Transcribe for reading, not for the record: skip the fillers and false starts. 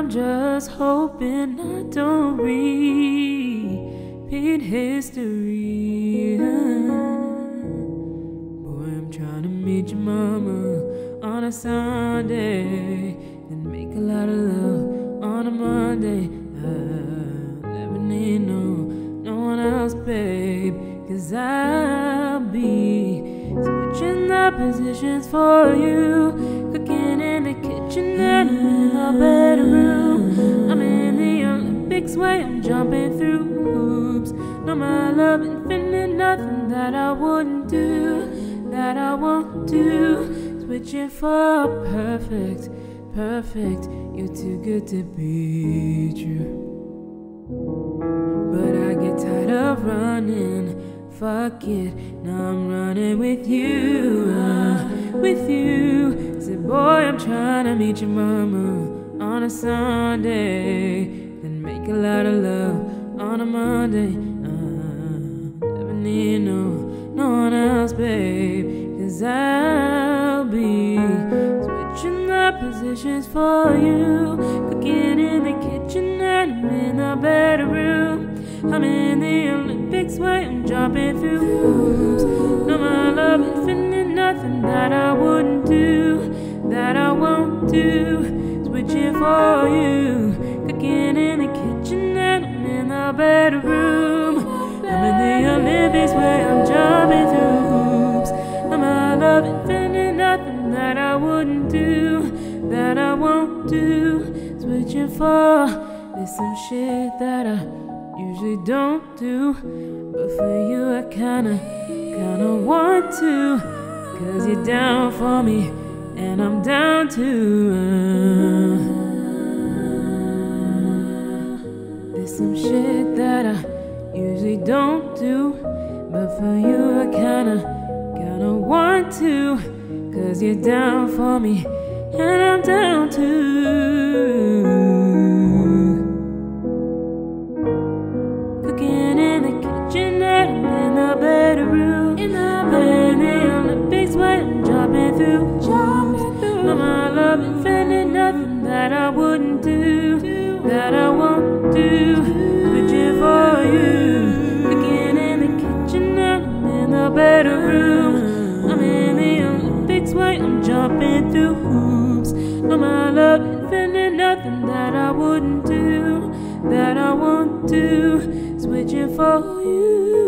I'm just hoping I don't repeat history. Boy, I'm trying to meet your mama on a Sunday, then make a lot of love on a Monday. I'll never need no one else, babe, 'cause I'll be switching the positions for you, cooking in the kitchen and in the bedroom. I'm in the Olympics way, I'm jumping through hoops. No, my love infinite, nothing that I wouldn't do, that I won't do. Switching for perfect, perfect. You're too good to be true. But I get tired of running, fuck it, now I'm running with you, with you. Say, boy, I'm trying to meet your mama on a Sunday, then make a lot of love on a Monday. Never need no one else, babe, 'cause I'll be switching the positions for you, cooking in the kitchen and I'm in the bedroom. I'm in the Olympics way, I'm jumping through hoops. No, my love infinite, nothing that I wouldn't do, that I won't do. Switching for you, cooking in the kitchen and I'm in the bedroom. I'm in the Olympics way, I'm jumping through hoops. No, my love infinite, nothing that I wouldn't do, that I won't do. Switching for, there's some shit that I usually don't do, but for you I kinda want to, 'cause you're down for me and I'm down too. There's some shit that I usually don't do, but for you I kinda want to, 'cause you're down for me and I'm down too. Cooking in the kitchen and I'm in the bedroom. In the Olympics way, I'm jumping through. No, my love infinite, nothing that I wouldn't do, that I won't do. Switching for you, cooking in the kitchen and I'm in the bedroom. I'm in the Olympics way, I'm jumping through hoops. No, my love infinite, nothing that I wouldn't do, that I won't do. Switching for you.